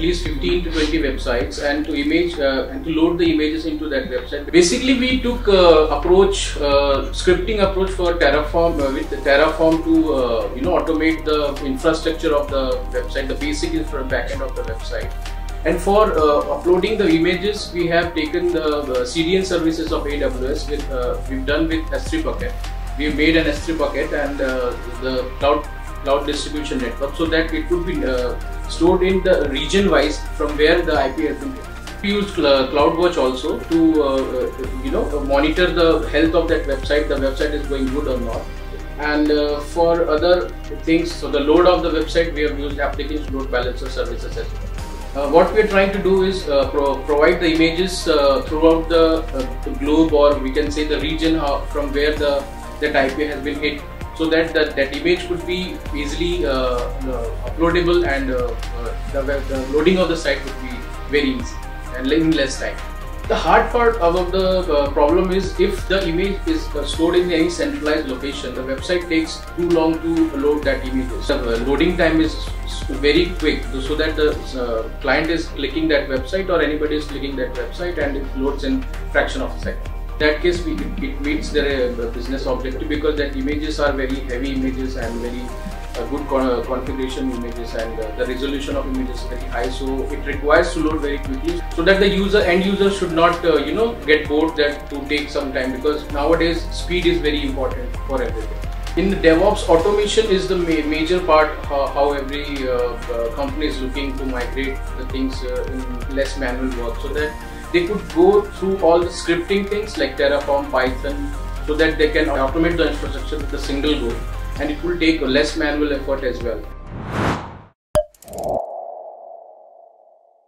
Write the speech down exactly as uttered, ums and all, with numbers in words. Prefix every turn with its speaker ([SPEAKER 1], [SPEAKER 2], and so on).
[SPEAKER 1] least fifteen to twenty websites and to image uh, and to load the images into that website. Basically, we took uh, approach uh, scripting approach for Terraform uh, with Terraform to uh, you know automate the infrastructure of the website, the basic infra backend of the website. And for uh, uploading the images, we have taken the uh, C D N services of A W S. With uh, we've done with S three bucket. We made an S three bucket and uh, the cloud cloud distribution network, so that it could be uh, stored in the region wise from where the I P has been taken. We use uh, CloudWatch also to uh, you know monitor the health of that website. The website is going good or not. And uh, for other things, so the load of the website, we have used application load balancer services as well. Uh, what we are trying to do is uh, pro provide the images uh, throughout the, uh, the globe, or we can say the region uh, from where the that I P has been hit, so that the, that image could be easily uh, uh, uploadable, and uh, uh, the, the loading of the site would be very easy and in less time. The hard part of the uh, problem is if the image is uh, stored in any centralized location, the website takes too long to load that image. The uh, loading time is very quick, so that the uh, client is clicking that website or anybody is clicking that website and it loads in fraction of a second. In that case, we, it meets the uh, business objective, because that images are very heavy images and very uh, good con uh, configuration images, and uh, the resolution of images is very high, so it requires to load very quickly, so that the user end user should not uh, you know get bored that to take some time, because nowadays speed is very important for everything. In the DevOps, automation is the ma major part how, how every uh, uh, company is looking to migrate the things uh, in less manual work, so that they could go through all the scripting things like Terraform, Python, so that they can automate the infrastructure with a single go, and it will take less manual effort as well.